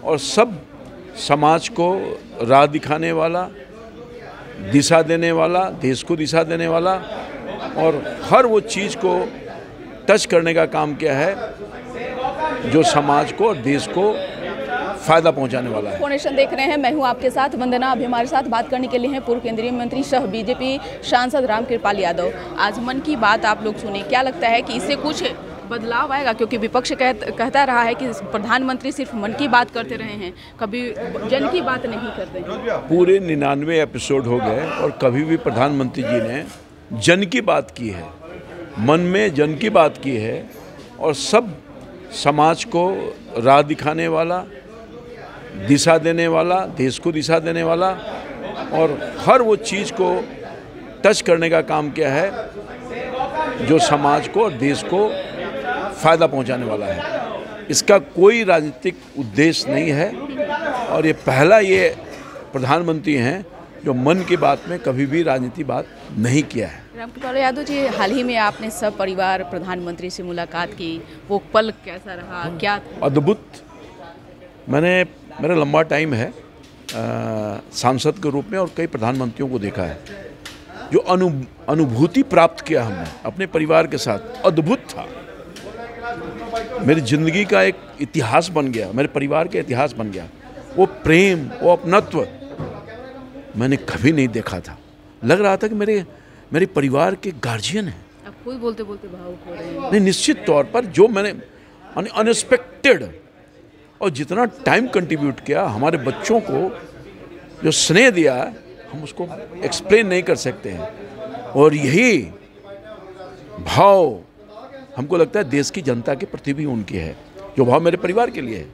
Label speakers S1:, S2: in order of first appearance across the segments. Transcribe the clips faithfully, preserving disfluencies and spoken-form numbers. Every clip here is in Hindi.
S1: और सब समाज को राह दिखाने वाला, दिशा देने वाला, देश को दिशा देने वाला और हर वो चीज़ को टच करने का काम किया है जो समाज को और देश को फायदा पहुंचाने वाला है।
S2: फोनेशन देख रहे हैं, मैं हूं आपके साथ वंदना। अभी हमारे साथ बात करने के लिए हैं पूर्व केंद्रीय मंत्री सह बीजेपी सांसद रामकृपाल यादव। आज मन की बात आप लोग सुने, क्या लगता है कि इससे कुछ बदलाव आएगा? क्योंकि विपक्ष कह, कहता रहा है कि प्रधानमंत्री सिर्फ मन की बात करते रहे हैं, कभी जन की बात नहीं करते।
S1: पूरे निन्यानवे एपिसोड हो गए और कभी भी प्रधानमंत्री जी ने जन की बात की है, मन में जन की बात की है और सब समाज को राह दिखाने वाला, दिशा देने वाला, देश को दिशा देने वाला और हर वो चीज़ को टच करने का काम किया है जो समाज को और देश को फायदा पहुंचाने वाला है। इसका कोई राजनीतिक उद्देश्य नहीं है और ये पहला ये प्रधानमंत्री हैं जो मन की बात में कभी भी राजनीति बात नहीं किया है।
S2: रामकृपाल यादव जी, हाल ही में आपने सब परिवार प्रधानमंत्री से मुलाकात की, वो पल कैसा रहा, क्या था?
S1: अद्भुत। मैंने मेरा लंबा टाइम है सांसद के रूप में और कई प्रधानमंत्रियों को देखा है। जो अनु अनुभूति प्राप्त किया हमने अपने परिवार के साथ, अद्भुत था। मेरी ज़िंदगी का एक इतिहास बन गया, मेरे परिवार का इतिहास बन गया। वो प्रेम, वो अपनत्व मैंने कभी नहीं देखा था। लग रहा था कि मेरे मेरे परिवार के गार्जियन हैं।
S2: अब खुद बोलते बोलते भावुक हो रहे हैं।
S1: नहीं, निश्चित तौर पर जो मैंने अनएक्सपेक्टेड और जितना टाइम कंट्रीब्यूट किया, हमारे बच्चों को जो स्नेह दिया, हम उसको एक्सप्लेन नहीं कर सकते हैं। और यही भाव हमको लगता है देश की जनता के प्रति भी उनकी है, जो भाव मेरे परिवार के लिए है।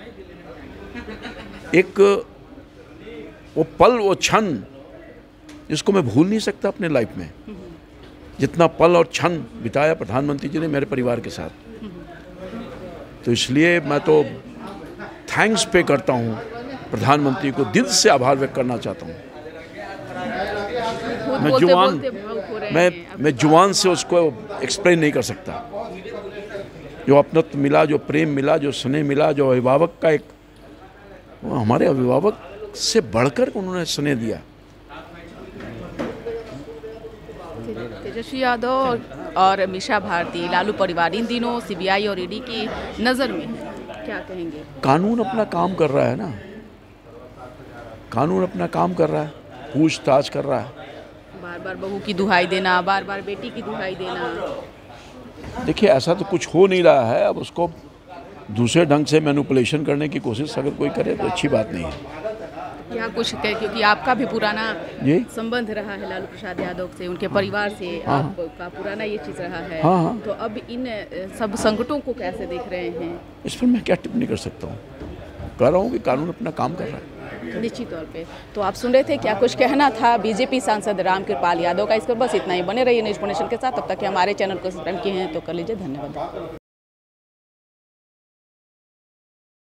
S1: एक वो पल, वो क्षण जिसको मैं भूल नहीं सकता अपने लाइफ में, जितना पल और क्षण बिताया प्रधानमंत्री जी ने मेरे परिवार के साथ। तो इसलिए मैं तो थैंक्स पे करता हूँ प्रधानमंत्री को, दिल से आभार व्यक्त करना चाहता हूँ। मैं जुबान मैं मैं जुबान से उसको एक्सप्लेन नहीं कर सकता। जो अपनत्व मिला, जो प्रेम मिला, जो स्नेह मिला, जो अभिभावक का एक, हमारे अभिभावक से बढ़कर उन्होंने स्नेह दिया।
S2: तेजस्वी यादव और मीसा भारती, लालू परिवार, इन दिनों सीबीआई और ईडी की नज़र में है, क्या कहेंगे?
S1: कानून अपना काम कर रहा है ना, कानून अपना काम कर रहा है, पूछताछ कर रहा है।
S2: बार बार बहू की दुहाई देना, बार बार बेटी की दुहाई देना।
S1: देखिए, ऐसा तो कुछ हो नहीं रहा है। अब उसको दूसरे ढंग से मैनिपुलेशन करने की कोशिश अगर कोई करे तो अच्छी बात नहीं है।
S2: क्या कुछ कहे, क्योंकि आपका भी पुराना
S1: जी
S2: संबंध रहा है लालू प्रसाद यादव से, उनके परिवार से
S1: हाँ।
S2: आपका पुराना ये चीज़ रहा है।
S1: हाँ, हाँ।
S2: तो अब इन सब संकटों को कैसे देख रहे हैं?
S1: इस पर मैं क्या टिप्पणी कर सकता हूँ। कह रहा हूँ कि कानून अपना काम कर रहा है।
S2: निश्चित तौर पे। तो आप सुन रहे थे क्या कुछ कहना था बीजेपी सांसद रामकृपाल यादव का। इस पर बस इतना ही। बने रहिए न्यूज़ फोनेशन के साथ। तब तक कि हमारे चैनल को सब्सक्राइब किए हैं तो कर लीजिए। धन्यवाद।